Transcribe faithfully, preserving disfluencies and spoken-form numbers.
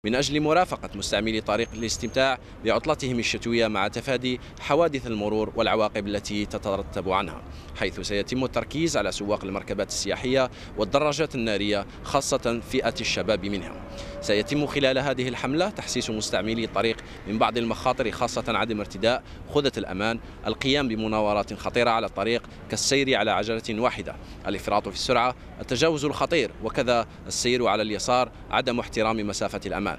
من أجل مرافقة مستعملي طريق الاستمتاع بعطلتهم الشتوية مع تفادي حوادث المرور والعواقب التي تترتب عنها، حيث سيتم التركيز على سواق المركبات السياحية والدراجات النارية خاصة فئة الشباب منها. سيتم خلال هذه الحملة تحسيس مستعملي الطريق من بعض المخاطر، خاصة عدم ارتداء خوذة الأمان، القيام بمناورات خطيرة على الطريق كالسير على عجلة واحدة، الإفراط في السرعة، التجاوز الخطير، وكذا السير على اليسار، عدم احترام مسافة الأمان.